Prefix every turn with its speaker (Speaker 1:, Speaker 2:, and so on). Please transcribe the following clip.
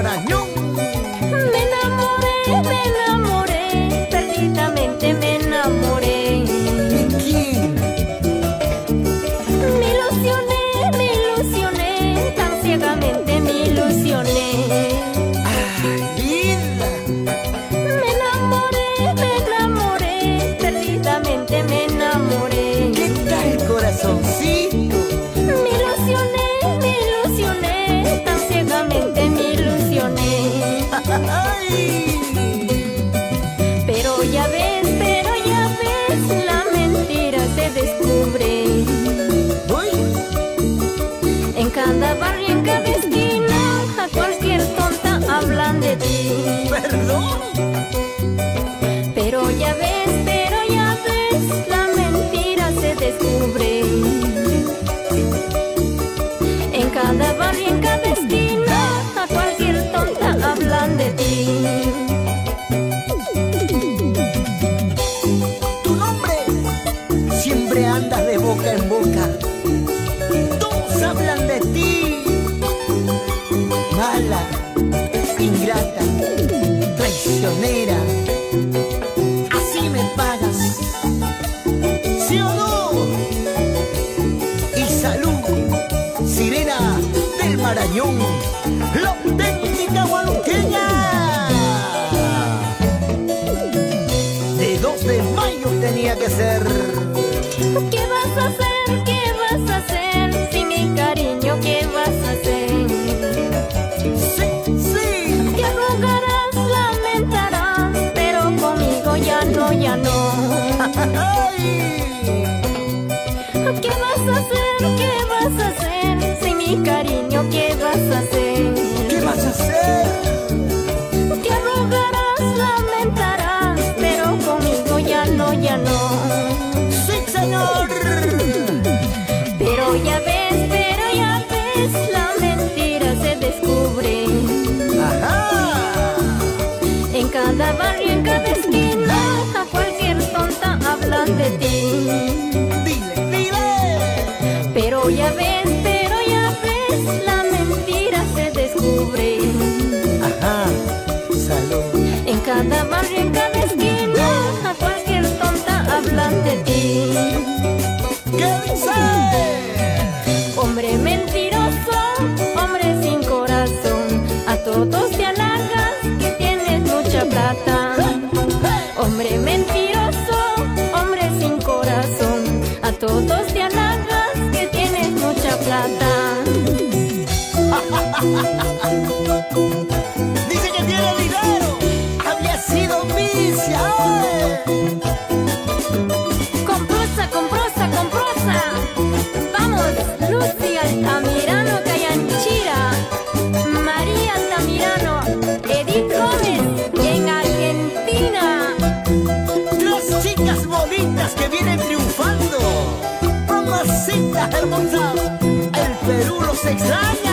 Speaker 1: Marañón.
Speaker 2: Me enamoré, perdidamente me enamoré.
Speaker 1: ¿De quién?
Speaker 2: Me ilusioné, tan ciegamente me ilusioné.
Speaker 1: ¡Ay, vida!
Speaker 2: Me enamoré, perdidamente me enamoré.
Speaker 1: ¿Qué tal, corazoncito?
Speaker 2: Me ilusioné, tan ciegamente me ilusioné.
Speaker 1: ¡Ay!
Speaker 2: Pero ya ves, la mentira se descubre.
Speaker 1: ¿Voy?
Speaker 2: En cada barrio, en cada esquina, a cualquier tonta hablan de ti.
Speaker 1: ¿Perdón?
Speaker 2: Pero ya ves, la mentira se descubre. En cada barrio, en cada esquina, a cualquier tonta hablan de ti.
Speaker 1: Tu nombre siempre andas de boca en boca. Todos hablan de ti. Mala, ingrata, traicionera. Así me pagas, ¿sí o no? Y salud, sirena del Marañón, la auténtica hualuqueña. De 2 de mayo tenía que ser.
Speaker 2: ¿Qué vas a hacer? ¿Qué vas a hacer? Sin mi cariño, ¿qué vas a hacer?
Speaker 1: Sí.
Speaker 2: Te arrugarás, lamentarás, pero conmigo ya no, ya no.
Speaker 1: Ay.
Speaker 2: ¿Qué vas a hacer? ¿Qué vas a hacer? Sin mi cariño, ¿qué vas a hacer?
Speaker 1: ¿Qué vas a hacer?
Speaker 2: Te arrugarás, lamentarás, pero conmigo ya no, ya no.
Speaker 1: Sí, señor.
Speaker 2: Pero ya ves, la mentira se descubre.
Speaker 1: Ajá.
Speaker 2: En cada barrio, en cada esquina, a cualquier tonta hablan de ti.
Speaker 1: Dile, dile.
Speaker 2: Pero ya ves, la mentira se descubre.
Speaker 1: Ajá. Salud.
Speaker 2: En cada barrio, en cada esquina, a cualquier tonta hablan de ti.
Speaker 1: ¿Qué dice?
Speaker 2: Hombre mentiroso, hombre sin corazón, a todos te halagas que tienes mucha plata. Hombre mentiroso, hombre sin corazón, a todos te halagas que tienes mucha plata.
Speaker 1: Dice que tiene dinero. Había sido vicia.
Speaker 2: Con prosa. Vamos, Lucy Altamirano Cayanchira, María Altamirano, Edith Gómez, en Argentina.
Speaker 1: 3 chicas bonitas que vienen triunfando. Mamacitas hermosas, el Perú los extraña.